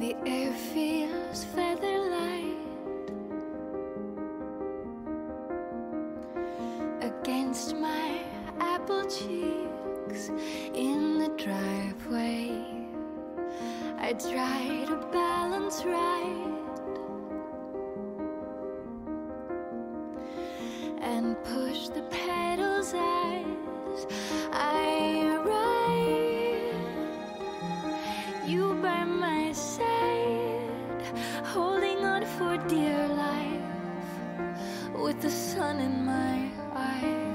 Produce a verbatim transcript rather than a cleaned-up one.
The air feels feather light against my apple cheeks in the driveway. I try to balance right and push the pedals as I ride. You by my side, holding on for dear life, with the sun in my eyes.